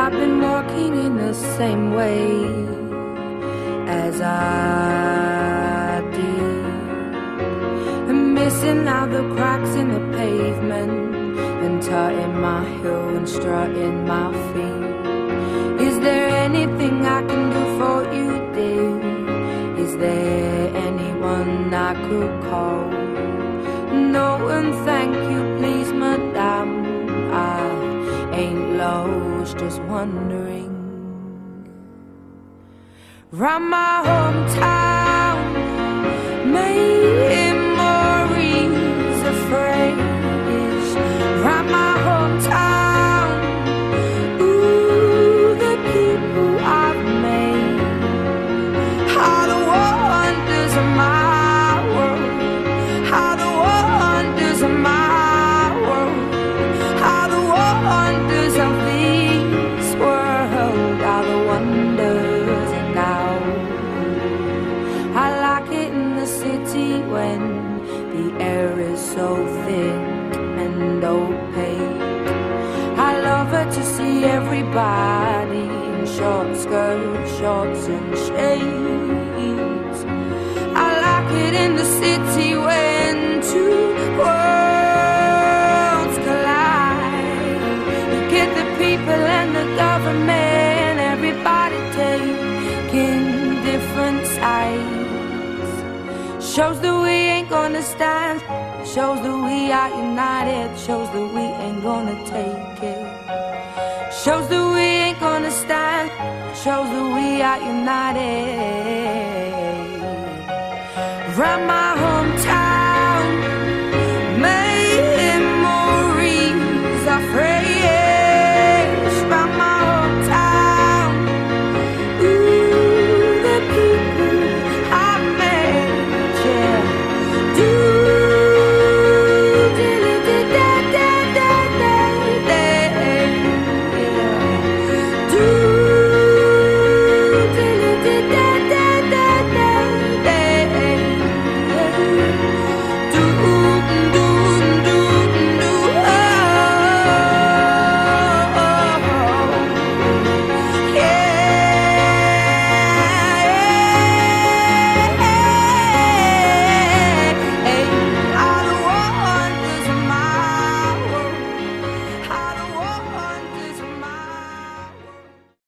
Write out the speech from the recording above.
I've been walking in the same way as I did, and missing out the cracks in the pavement, and tutting my heel and strutting my feet. Is there anything I can do for you, dear? Is there anyone I could call? No, and thank you, please, madame. I ain't lost, just wondering. Round my hometown, memories of phrase. Round my hometown, ooh, the people I've made. How the wonders of my world, how the wonders of my world, how the wonders of this world, how the wonders and now. I like it in the city when the air is so thick and opaque. I love it to see everybody in short skirts, shorts and shades. I like it in the city when two worlds collide. You get the people and the government, everybody taking different sides. Shows that we ain't gonna stand, shows that we are united, shows that we ain't gonna take it. Shows that we ain't gonna stand, shows that we are united.